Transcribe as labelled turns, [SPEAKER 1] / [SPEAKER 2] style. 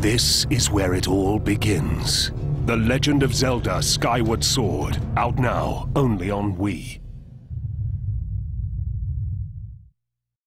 [SPEAKER 1] This is where it all begins. The Legend of Zelda: Skyward Sword, out now only on Wii.